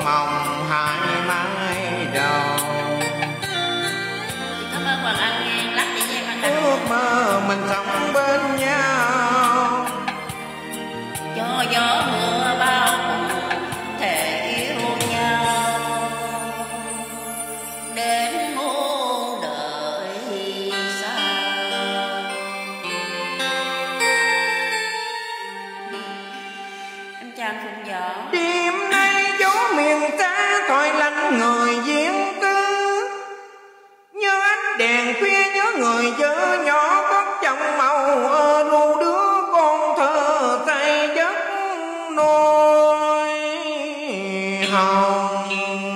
mộng hai mái đầu. Cảm ơn Hoàng Anh nghe lát chị nghe Hoàng Anh. Ước mơ mình sống bên nhau, cho gió mưa bao cùng thể yêu nhau đến muôn đời sau. Anh chào anh Phụng Võ. đêm nay gió miền xa thoại lạnh người viên cư, nhớ ánh đèn khuya nhớ người vợ nhỏ có chồng màu ru đứa con thơ say giấc nôi hồng.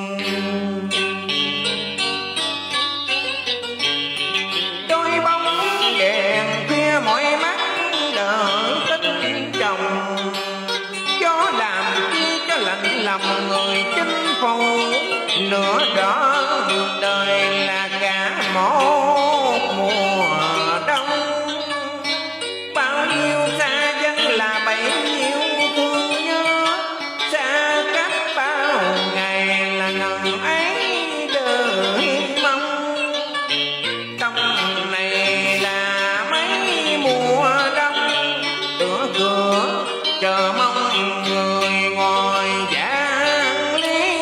Đôi bóng đèn khuya mỏi mắt đợi tin chồng, gió làm chi cho lạnh lòng người chinh phục. Nửa đó đời là cả một mùa đông, bao nhiêu xa dân là bấy nhiêu thương nhớ, xa cách bao ngày là ngần ấy đợi mong. Trong này là mấy mùa đông, tựa cửa chờ mong người ngồi vãn ly.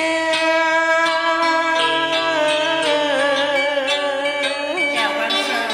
Chào Quang Sơn.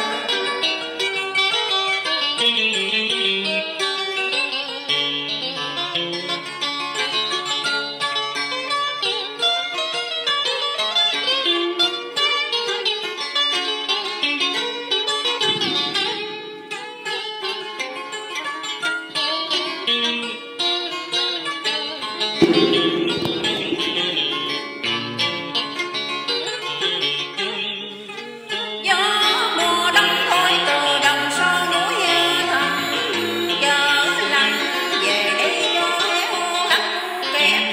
Gió mùa đông thổi từ đồng son núi thẳm, chợ lạnh về đây gió heo hắt kẹp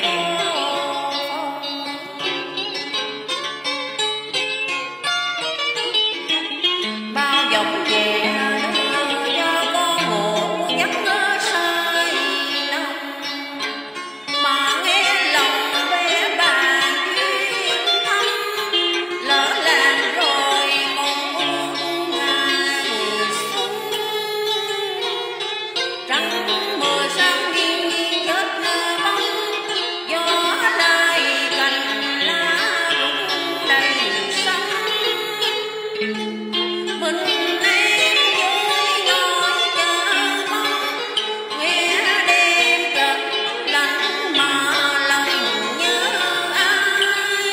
bao dòng về đưa cho con ngủ giấc mơ say lòng, mà nghe lòng bé bàng duyên thắm, lỡ làng rồi một ngày xuân. Trăng mưa sáng nghiêng nghiêng chết bóng, gió lai cành lá rụng đầy xanh. Mình em vui nói chờ mong, nghe đêm chợt lạnh mà lòng nhớ ai.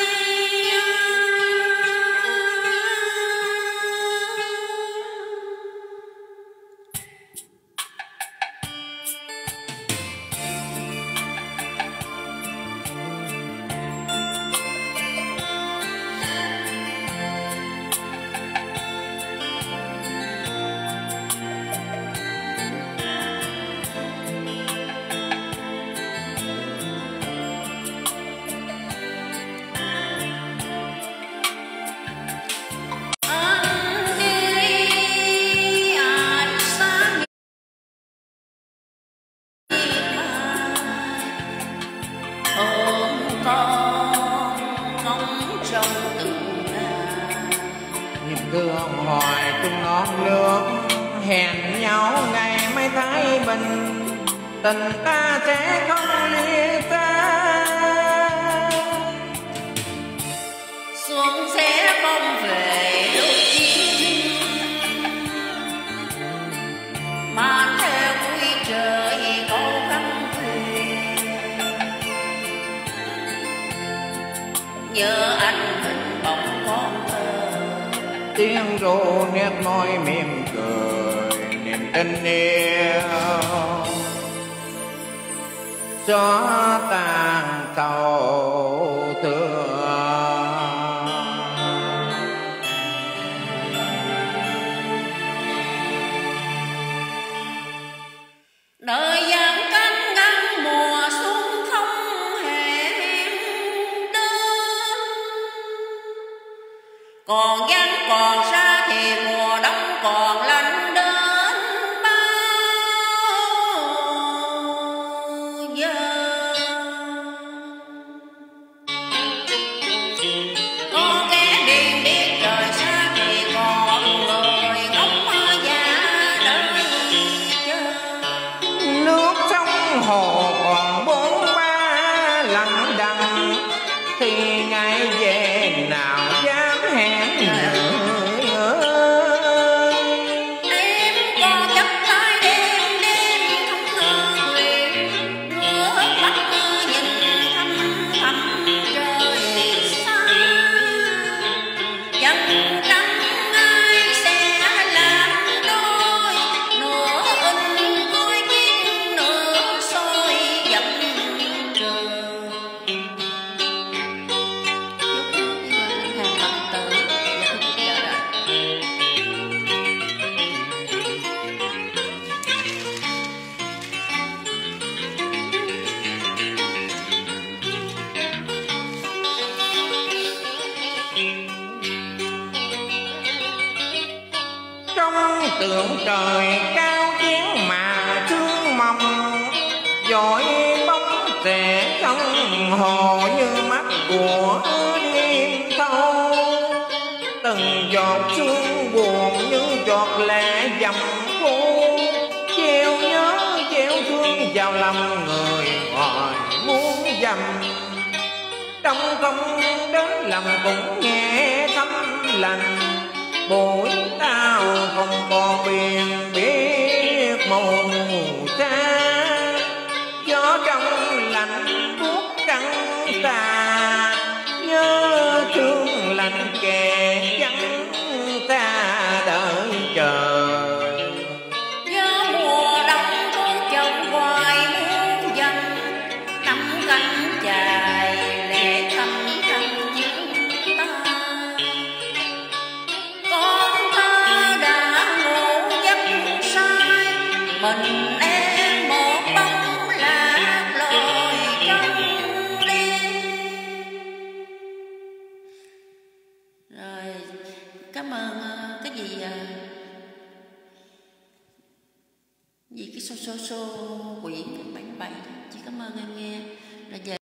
Anh đi anh xa ôm con ngóng trong từng ngày. Nhìn gương hoài chung ngón nước, hẹn nhau ngày mai thái bình, tình ta sẽ không lìa xa. Xuân sẽ không về lúc chim mà theo quy trời câu khăn thuyền. Nhớ anh hình bóng con thơ, Tiếng ru nét môi mỉm cười niềm tình yêu. Gió tàn sầu thương, đời gian cánh ngăn mùa xuân không hẹn đến. Còn vắng còn xa thì mùa đông còn lạnh đến bao giờ. trong tượng trời cao chiến mà thương mộng, dội bóng trẻ trong hồ như mắt của đêm thâu. Từng giọt sương buồn như giọt lệ dầm khô, gieo nhớ gieo thương vào lòng người hỏi muốn dầm. Trong không đến lòng cũng nghe thấm lành, bụi tao không còn biển biết màu xa. Gió trong lạnh buốt trắng tà, nhớ thương lạnh kẻ vắng ta đợi chờ. Gió mùa đông cuốn chồng hoài muôn dần, nắm cánh chài lệ thầm thầm chúng ta. Con thơ đã ngủ giấc say, mình em một bóng lạc lối trong đêm. Rồi, cảm ơn cái gì cái số quyển 77. Chị cảm ơn em nghe. Rồi về